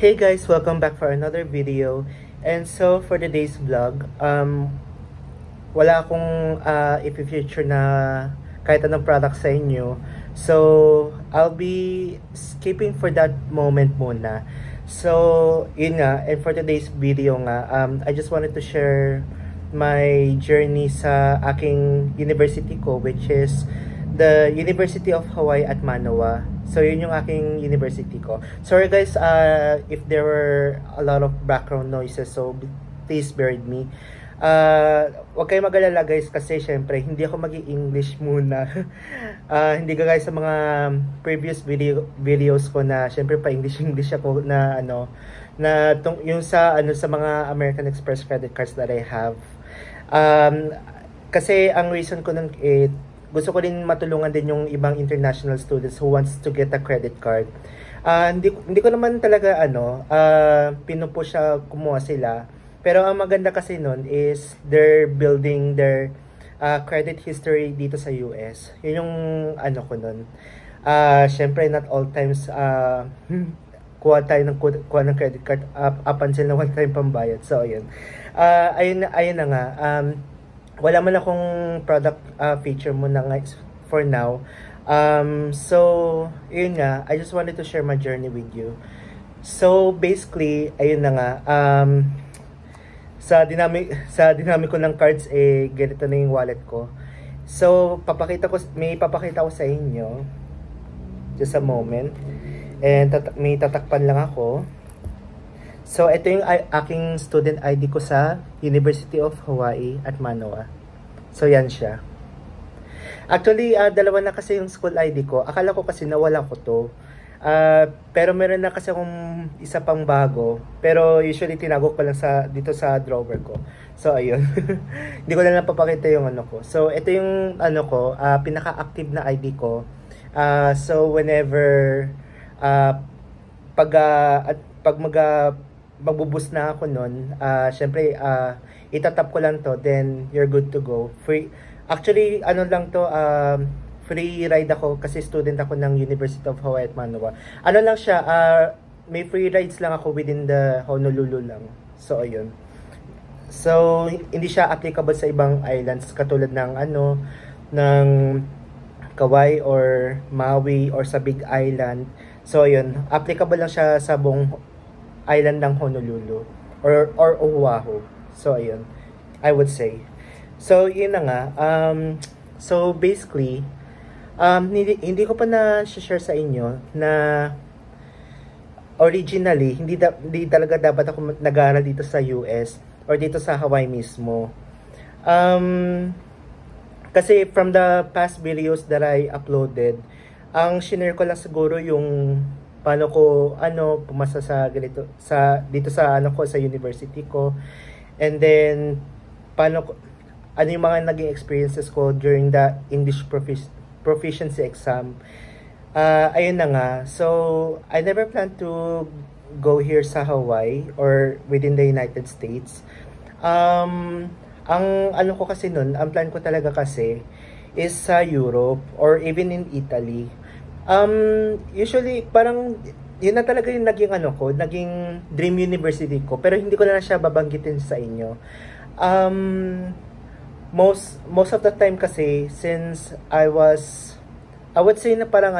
Hey guys, welcome back for another video. And so for today's vlog, wala akong i-feature na kahit anong product sa inyo. So I'll be skipping for that moment muna. So yun nga, and for today's video nga, I just wanted to share my journey sa aking university ko, which is the University of Hawaii at Mānoa. So yun yung aking university ko. Sorry guys if there were a lot of background noises, so please bear with me. Huwag kayo mag-alala guys, kasi syempre hindi ako mag-i-English muna. Hindi ka guys sa mga previous videos ko na syempre pa English ako na yung sa sa mga American Express credit cards that I have. Kasi ang reason ko nun gusto ko din matulungan din yung ibang international students who wants to get a credit card. Hindi ko naman talaga pinupush siya kumuha sila. Pero ang maganda kasi nun is they're building their credit history dito sa US. Yun yung ko nun. Syempre not all times kuha ng credit card up until na one time pambayad. So ayun. Ayun na nga. Wala man akong product feature muna nga for now. So, yun nga, I just wanted to share my journey with you. So, basically, ayun na nga, sa dinami ko ng cards, ganito na yung wallet ko. So, may papakita ko sa inyo. Just a moment. And may tatakpan lang ako. So, ito yung aking student ID ko sa University of Hawaii at Mānoa. So, yan siya. Actually, dalawa na kasi yung school ID ko. Akala ko kasi nawala ko to. Pero meron na kasi akong isa pang bago. Pero usually tinago ko lang dito sa drawer ko. So, ayun. Hindi ko na napapakita yung ko. So, ito yung pinaka-active na ID ko. So, whenever magbuboost na ako nun, syempre, itatap ko lang to, then you're good to go. Free, actually, lang to, free ride ako kasi student ako ng University of Hawaii at Mānoa. Lang siya, may free rides lang ako within the Honolulu lang. So, ayun. So, hindi siya applicable sa ibang islands katulad ng ng Kauai or Maui or sa Big Island. So, ayun. Applicable lang siya sa buong island ng Honolulu or Oahu. So ayun, I would say. So yun na nga. So basically, hindi ko pa na-share sa inyo na originally hindi talaga dapat ako nag-aaral dito sa US or dito sa Hawaii mismo. Kasi from the past videos that I uploaded, ang shinare ko lang siguro yung paano ko pumasa sa dito sa sa university ko, and then yung mga naging experiences ko during the English proficiency exam. Ayun na nga. So I never planned to go here sa Hawaii or within the United States. Ang ko kasi nun, ang plan ko talaga kasi is sa Europe or even in Italy. Usually, parang, yun na talaga yung naging dream university ko. Pero hindi ko na siya babanggitin sa inyo. Most of the time kasi, since I would say na parang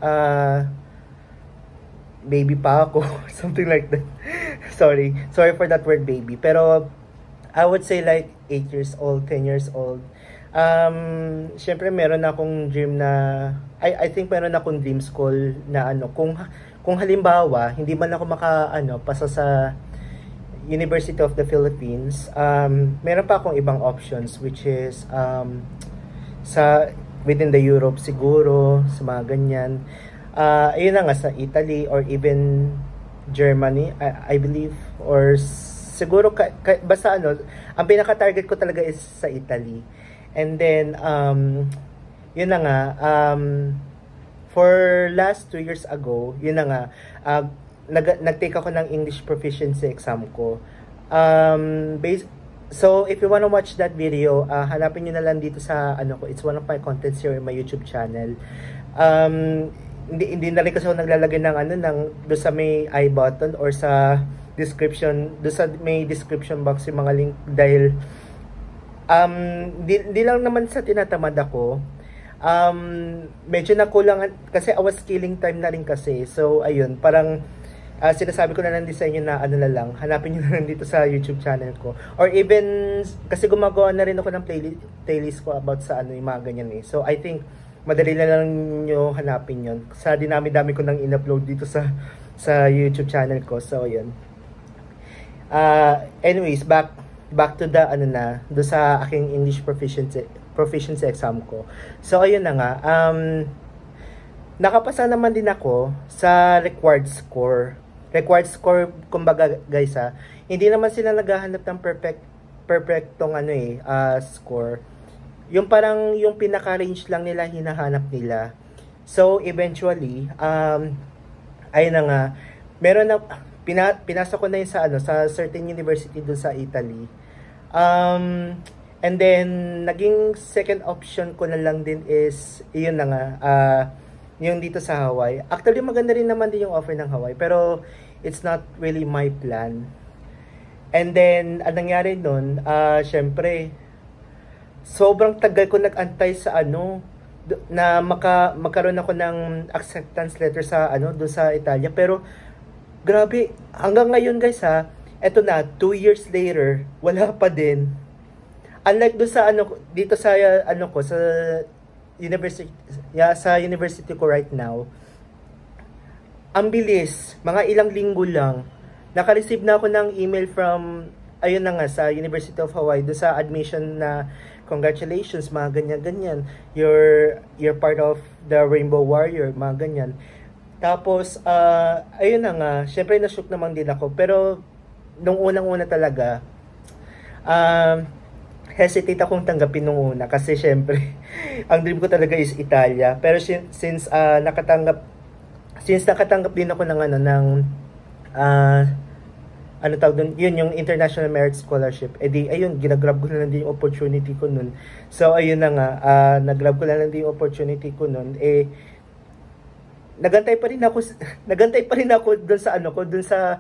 baby pa ako, something like that. Sorry for that word baby. Pero, I would say like 8 years old, 10 years old. Syempre meron na akong dream na I think meron na akong dream school na kung halimbawa hindi man ako pasa sa University of the Philippines, meron pa akong ibang options, which is sa within the Europe siguro, sa mga ganyan. Ayun na nga, sa Italy or even Germany, I believe, or siguro basta ang pinaka-target ko talaga is sa Italy. And then, yun na nga, for last 2 years ago, yun na nga, nag-take ako ng English proficiency exam ko. So, if you wanna watch that video, hanapin nyo na lang dito sa, it's one of my contents here in my YouTube channel. hindi na rin kasi ako naglalagay ng ano ng do sa may I button or sa description, do sa may description box yung mga link dahil di lang naman sa tinatamad ako. Medyo nakulangan kasi I was killing time na rin kasi. So ayun, parang sinasabi ko na lang din sa inyo na ano na lang, hanapin nyo na lang dito sa YouTube channel ko. Or even, kasi gumagawa na rin ako ng playlist ko about sa ano, yung mga ganyan eh. So I think, madali na lang nyo hanapin yon sa dinami-dami ko nang in-upload dito sa YouTube channel ko. So ayun. Anyways, back to the ano na, do sa aking English proficiency exam ko. So ayun na nga, nakapasa naman din ako sa required score. Required score, kumbaga guys hindi naman sila naghahanap ng perfectong ano score. Yung parang yung pinaka-range lang nila hinahanap nila. So eventually, ayun na nga, meron na pinasa ko na yun sa ano, sa certain university dun sa Italy. And then naging second option ko na lang din is yun na nga, yung dito sa Hawaii. Actually maganda rin naman din yung offer ng Hawaii, pero it's not really my plan. And then ang nangyari nun, syempre sobrang tagal ko nag-antay sa ano na magkaroon ako ng acceptance letter sa ano doon sa Italia, pero grabe hanggang ngayon guys eto na 2 years later wala pa din. Unlike doon sa ano dito sa ano ko sa university ko right now, ang bilis, mga ilang linggo lang naka-receive na ako ng email from ayun na nga sa University of Hawaii doon sa admission na congratulations, mga ganyan-ganyan. You're part of the Rainbow Warrior, mga ganyan. Tapos, ayun na nga, syempre na-shook naman din ako. Pero, nung unang-una talaga, hesitate akong tanggapin nung una. Kasi syempre, ang dream ko talaga is Italia. Pero since nakatanggap din ako ng ano, ng ano tawag doon, yun yung International Merit Scholarship. Di, ayun, ginagrab ko na lang din yung opportunity ko nun. So, ayun na nga, nagrab ko na lang din yung opportunity ko nun. Nagantay pa rin ako doon sa ano ko, doon sa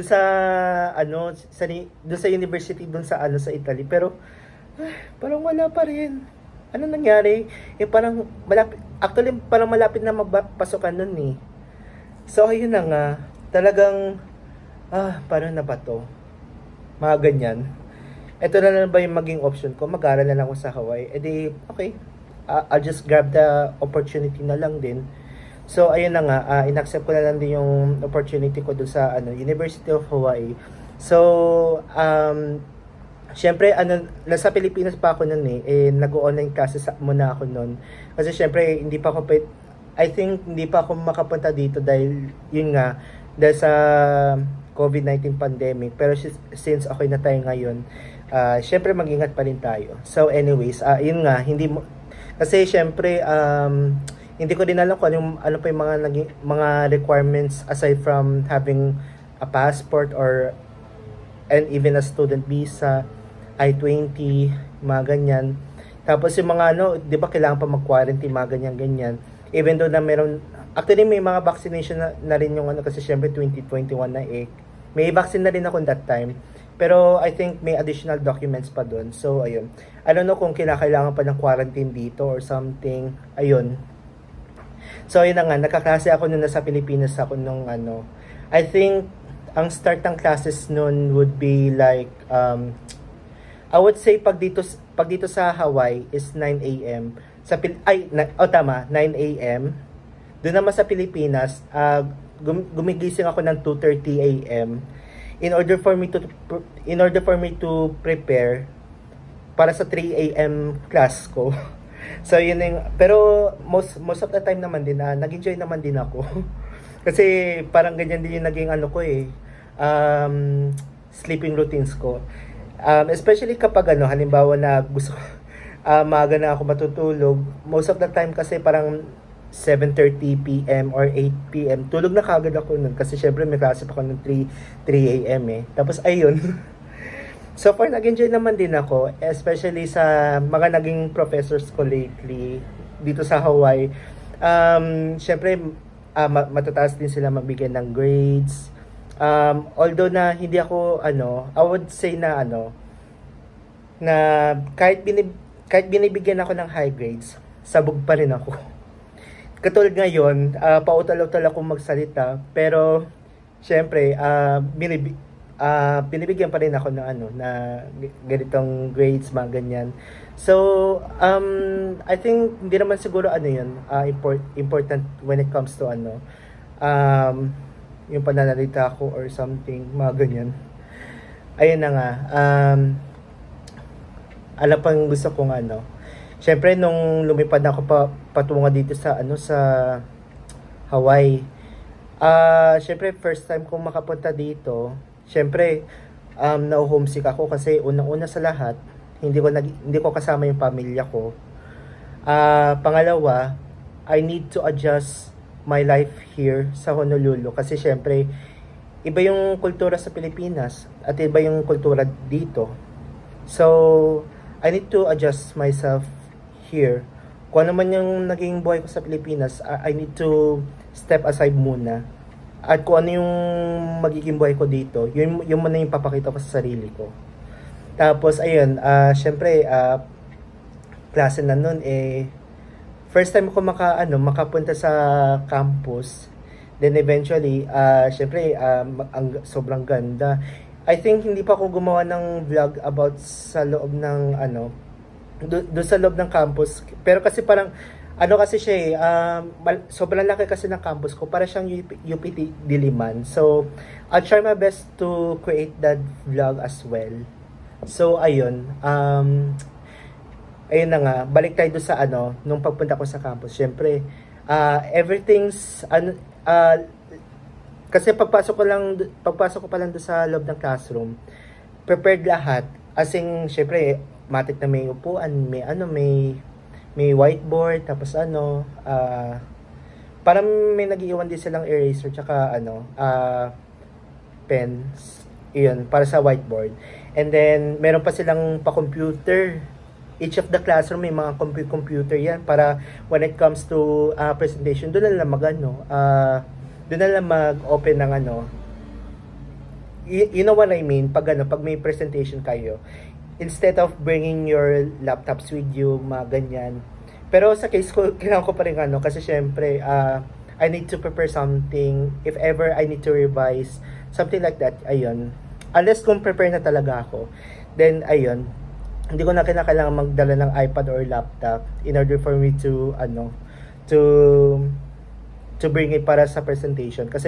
university doon sa ano sa Italy. Pero, parang wala pa rin. Ano nangyari? Parang malapit na magpasukan nun eh. So, ayun na nga, talagang paano na ba to? Mga ganyan. Ito na lang ba yung maging option ko? Mag-aaral na lang ako sa Hawaii. Di, okay. I'll just grab the opportunity na lang din. So, ayun na nga. In-accept ko na lang din yung opportunity ko doon sa University of Hawaii. So, syempre, nasa Pilipinas pa ako noon nag-online classes muna ako noon. Kasi syempre, hindi pa ako makapunta dito dahil, yun nga, dahil sa COVID-19 pandemic. Pero since okay na tayo ngayon, syempre mag-ingat pa rin tayo. So anyways, yun nga, kasi syempre hindi ko din alam kung ano pa yung mga requirements aside from having a passport and even a student visa, I-20, mga ganyan. Tapos yung mga 'di ba kailangan pa mag-quarantine, mga ganyan. Even though na meron, actually may mga vaccination na rin yung kasi syempre 2021 na may vaccine na rin ako that time. Pero I think may additional documents pa doon. So ayun. I don't know kung kailangan pa ng quarantine dito or something. Ayun. So ayun na nga, nakaklase ako nung nasa Pilipinas ako nung I think ang start ng classes noon would be like I would say pag dito sa Hawaii is 9 a.m. Tama, 9 a.m. Doon naman sa Pilipinas, gumigising ako ng 2:30 a.m. in order for me to prepare para sa 3 a.m. class ko. So yun yung, pero most of the time naman din nag-enjoy naman din ako. Kasi parang ganyan din yung naging sleeping routines ko. Especially kapag halimbawa na gusto maaga na ako matutulog, most of the time kasi parang 7:30 p.m. or 8 p.m. tulog na kagad ako nun kasi syempre may klase pa ako ng 3 a.m. Tapos ayun. So far nag-enjoy naman din ako, especially sa mga naging professors ko lately dito sa Hawaii. Syempre matataas din sila mabigyan ng grades. Although na hindi ako I would say na na kahit binibigyan ako ng high grades, sabog pa rin ako. Katulad ngayon, pautal-utal akong magsalita, pero syempre, binibigyan pa rin ako ng na ganitong grades, mga ganyan. So, I think hindi naman siguro yun, important when it comes to yung pananalita ko or something, mga ganyan. Ayun na nga, alam pang gusto kong syempre nung lumipad na ako patungo dito sa sa Hawaii. Syempre first time kong makapunta dito. Syempre na-homesick ako kasi unang-una sa lahat, hindi ko kasama yung pamilya ko. Pangalawa, I need to adjust my life here sa Honolulu kasi syempre iba yung kultura sa Pilipinas at iba yung kultura dito. So, I need to adjust myself here. Kung ano man yung naging buhay ko sa Pilipinas, I need to step aside muna. At kung ano yung magiging buhay ko dito, yun muna yung papakita ko sa sarili ko. Tapos, ayun, syempre, klase na nun, first time ko makapunta sa campus. Then eventually, syempre, sobrang ganda. I think hindi pa ako gumawa ng vlog about sa loob ng doon sa loob ng campus. Pero kasi parang kasi siya sobrang laki kasi ng campus ko, para siyang UPT Diliman. So I'll try my best to create that vlog as well. So ayun, ayun na nga, balik tayo doon sa nung pagpunta ko sa campus. Syempre everything's kasi pagpasok ko pa lang doon sa loob ng classroom, prepared lahat. As in, syempre, matik na may upuan, may whiteboard, tapos parang may nag-iwan din silang eraser, tsaka pens, yun, para sa whiteboard. And then, meron pa silang pa-computer. Each of the classroom may mga computer yan, para when it comes to presentation, doon na lang doon na lang mag-open ng you know what I mean, pag may presentation kayo, instead of bringing your laptops with you, mga ganyan. Pero sa case ko, kailangan ko pa rin kasi syempre, I need to prepare something, if ever I need to revise, something like that, ayun. Unless kung prepare na talaga ako, then ayun, hindi ko na kailangan magdala ng iPad or laptop in order for me to to bring it para sa presentation. Kasi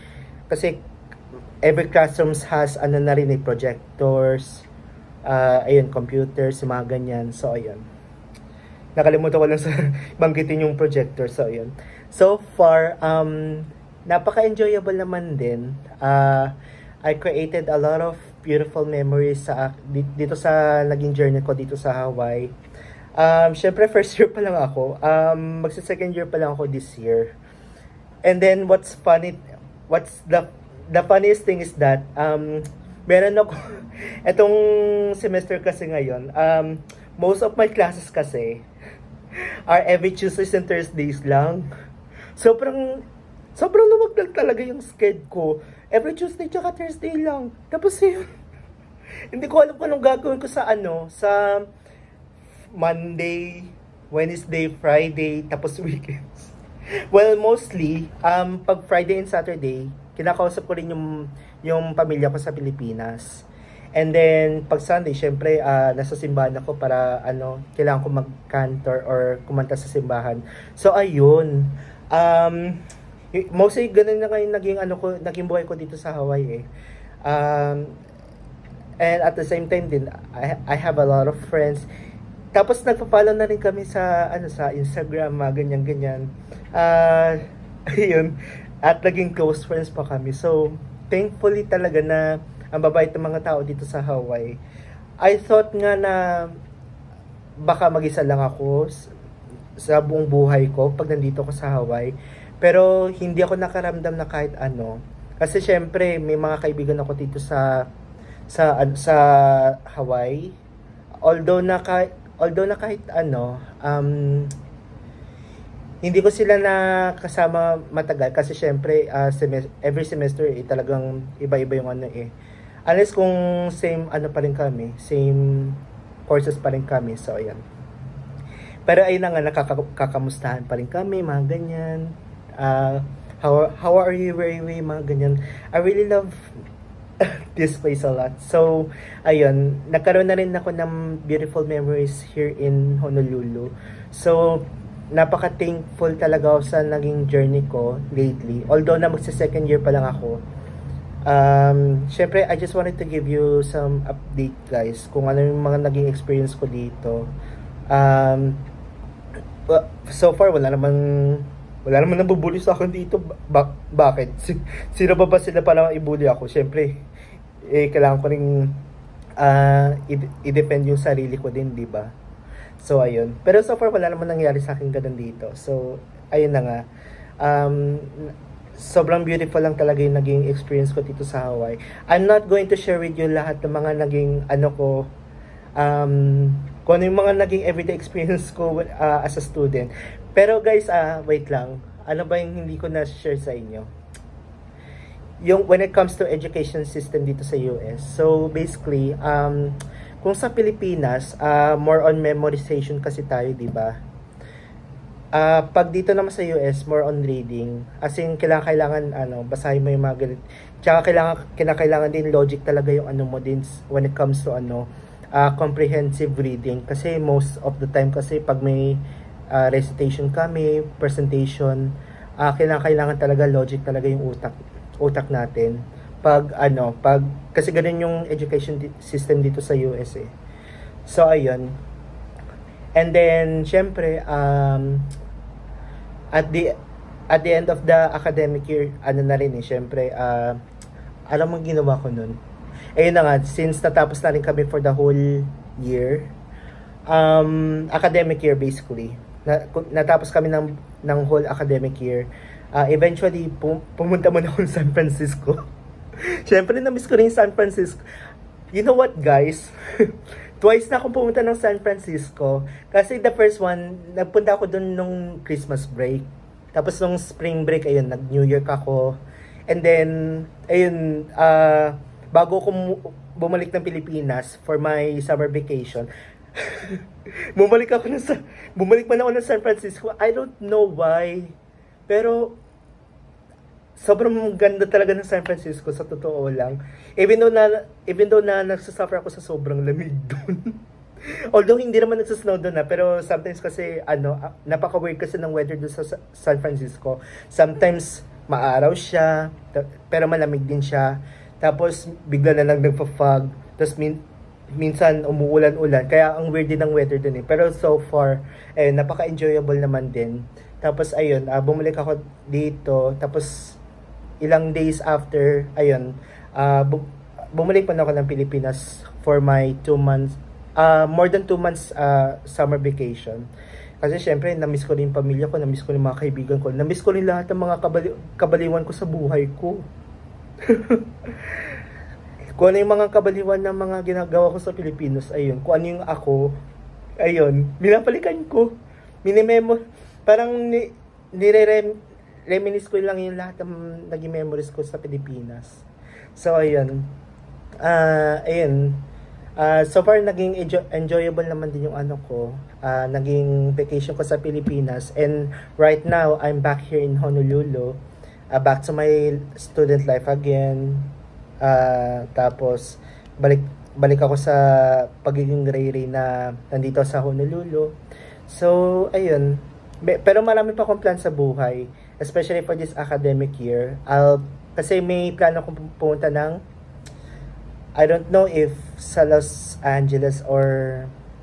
every classrooms has na rin projectors, ayun, computers, mga ganyan. So ayun, nakalimutan ko lang sa banggitin yung projector. So ayun, so far napaka-enjoyable naman din. I created a lot of beautiful memories dito sa naging journey ko dito sa Hawaii. Syempre first year pa lang ako, magsa-second year pa lang ako this year. And then what's the funniest thing is that meron ako etong semester kasi ngayon, most of my classes kasi are every Tuesdays and Thursdays lang. Sobrang luwag lang talaga yung schedule ko. Every Tuesday tsaka Thursday lang. Tapos yun, hindi ko alam kung anong gagawin ko sa sa Monday, Wednesday, Friday, tapos weekends. Well, mostly, pag Friday and Saturday, kinakausap ko rin yung pamilya ko sa Pilipinas. And then, pag Sunday, syempre, nasa simbahan ako para, kailangan ko mag-cantor or kumanta sa simbahan. So, ayun. Mostly, ganun na ngayon naging buhay ko dito sa Hawaii and at the same time din, I have a lot of friends. Tapos nagpa-follow na rin kami sa sa Instagram, ganyan-ganyan. Ayun. At naging close friends pa kami. So, thankfully talaga na ang babait ng mga tao dito sa Hawaii. I thought nga na baka mag-isa lang ako sa buong buhay ko pag nandito ko sa Hawaii. Pero hindi ako nakaramdam na kahit ano. Kasi syempre, may mga kaibigan ako dito sa Hawaii. Although na kahit hindi ko sila na kasama matagal kasi syempre every semester talagang iba-iba yung ano eh. Unless kung same ano pa rin kami, same courses pa rin kami. So ayan. Pero ayun na nga, nakakamustahan pa rin kami, mga ganyan. How are you, where are you, mga ganyan. I really love this place a lot. So, ayun, nagkaroon na rin ako ng beautiful memories here in Honolulu. So, napaka-thankful talaga ako sa naging journey ko lately. Although na magsa-second year pa lang ako. Syempre, I just wanted to give you some update, guys, kung ano yung mga naging experience ko dito. So far, wala namang nabubuli sa akin dito. Bakit? Sino ba sila para i-bully ako? Syempre, kailangan ko rin i-defend yung sarili ko din, di ba? So, ayun. Pero so far, wala naman nangyari sa akin ganun dito. So, ayun na nga. Sobrang beautiful lang talaga yung naging experience ko dito sa Hawaii. I'm not going to share with you lahat ng mga naging kung ano yung mga naging everyday experience ko as a student. Pero guys, wait lang. Ano ba yung hindi ko na-share sa inyo? Yung when it comes to education system dito sa US. So basically, kung sa Pilipinas, more on memorization kasi tayo, di ba? Pag dito naman sa US, more on reading. As in, kailangan basahin mo yung mga ganit. Tsaka kailangan din logic talaga yung mo din when it comes to comprehensive reading. Kasi most of the time kasi pag may recitation kami, presentation, kailangan talaga logic talaga yung utak natin. Kasi ganun yung education system dito sa US eh. So, ayun. And then, syempre, at the end of the academic year, na rin eh, syempre, alam mo ginawa ko nun? Ayun na nga, since natapos na rin kami for the whole year, academic year basically, natapos kami ng whole academic year, eventually, pumunta muna ako sa San Francisco. Syempre, na-miss ko rin San Francisco. You know what, guys? Twice na akong pumunta ng San Francisco. Kasi the first one, nagpunta ako dun nung Christmas break. Tapos nung spring break, ayun, nag-New York ako. And then, ayun, bago ako bumalik ng Pilipinas for my summer vacation, bumalik man ako ng San Francisco. I don't know why. Pero, sobrang ganda talaga ng San Francisco, sa totoo lang. Even though na nagsasuffer ako sa sobrang lamig doon. Although hindi naman nagsasnow doon pero sometimes kasi napaka-weird kasi ng weather doon sa San Francisco. Sometimes maaraw siya, pero malamig din siya. Tapos bigla na lang nagfa-fog. Tapos minsan umuulan-ulan. Kaya ang weird din ng weather doon eh. Pero so far, napaka-enjoyable naman din. Tapos ayun, bumalik ako dito. Tapos ilang days after, ayun, bumalik pa na ako ng Pilipinas for my 2 months, more than 2 months summer vacation. Kasi syempre, namiss ko rin pamilya ko, namiss ko rin mga kaibigan ko, namiss ko rin lahat ng mga kabaliwan ko sa buhay ko. Kung ano yung mga kabaliwan ng mga ginagawa ko sa Pilipinas, ayun, kung ano yung ako, ayun, minapalikan ko, parang reminisce ko lang yung lahat ng naging memories ko sa Pilipinas. So, ayun. So far, naging enjoyable naman din yung naging vacation ko sa Pilipinas. And right now, I'm back here in Honolulu. Back to my student life again. Tapos, balik ako sa pagiging gray-ray na nandito sa Honolulu. So, ayun. Pero marami pa akong plan sa buhay. Especially for this academic year. Kasi may plano akong pumunta ng, I don't know if sa Los Angeles or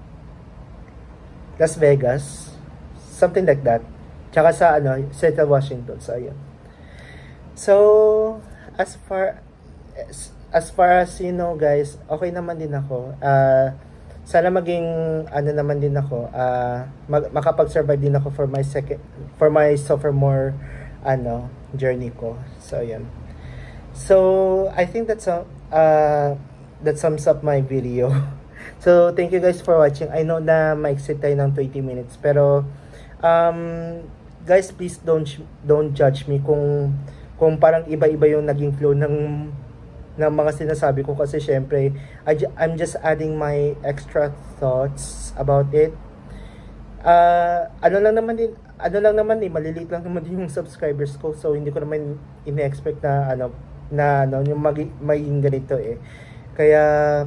Las Vegas. Something like that. Tsaka sa Seattle, Washington. So, ayun. So, as far as you know, guys, okay naman din ako. Sana maging naman din ako, makapag-survive din ako for my sophomore journey ko. So ayan. So I think that sums up my video. So thank you guys for watching. I know na ma-exit tayo ng 20 minutes pero guys, please don't judge me kung parang iba-iba yung naging flow ng mga sinasabi ko, kasi syempre I'm just adding my extra thoughts about it. Ano lang naman maliliit lang naman din yung subscribers ko, so hindi ko naman ine-expect na yung maging ganito eh. Kaya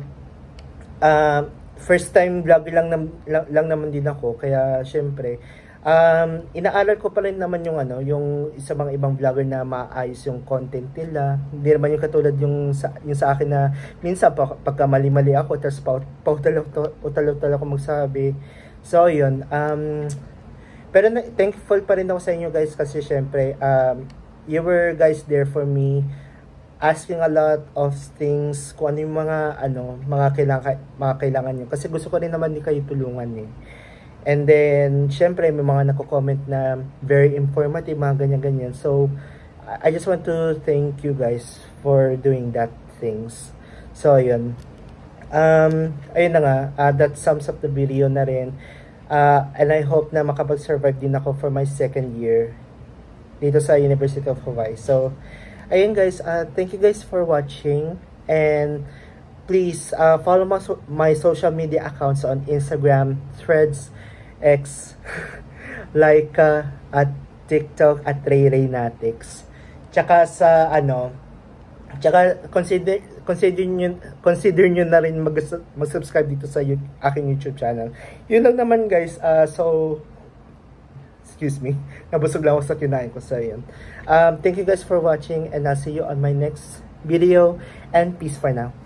first time vlog lang naman din ako, kaya syempre inaaral ko pa rin naman yung sa mga ibang vlogger na maayos yung content nila. Hindi naman yung katulad yung sa akin na minsan pagka mali-mali ako tapos pautal ako magsabi. So yun, pero thankful pa rin ako sa inyo guys, kasi syempre you were guys there for me, asking a lot of things, kung ano yung mga kailangan nyo, kasi gusto ko rin naman kayo tulungan eh. And then, syempre, may mga nako-comment na very informative, mga ganyan-ganyan. So, I just want to thank you guys for doing that things. So, ayun. Ayun na nga, that sums up the video na rin. And I hope na makapag-survive din ako for my second year dito sa University of Hawaii. So, ayun guys, thank you guys for watching. And please follow my social media accounts on Instagram, Threads, X, like at TikTok at RayRayNatics. Tsaka sa tsaka consider nyo na rin mag-subscribe dito sa aking YouTube channel. Yun lang naman guys. So excuse me, nabusog lang ako sa kinain ko. So yun, thank you guys for watching, and I'll see you on my next video, and peace for now.